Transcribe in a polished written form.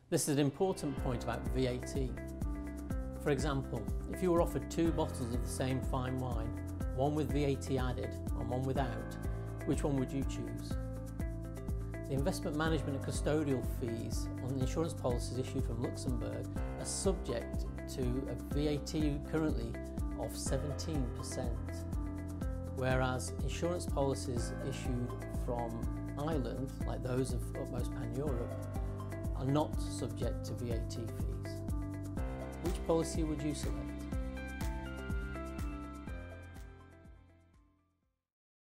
This is an important point about VAT. For example, if you were offered 2 bottles of the same fine wine, one with VAT added and one without, which one would you choose? The investment management and custodial fees on the insurance policies issued from Luxembourg are subject to a VAT currently of 17%, whereas insurance policies issued from Ireland, like those of Utmost Pan-Europe, are not subject to VAT fees. Which policy would you select?